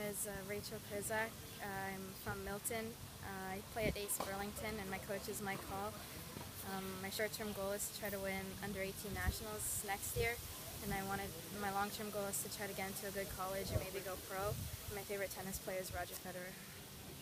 is Rachel Krizak. I'm from Milton. I play at Ace Burlington, and my coach is Mike Hall. My short-term goal is to try to win under-18 nationals next year, and my long-term goal is to try to get into a good college and maybe go pro. My favorite tennis player is Roger Federer.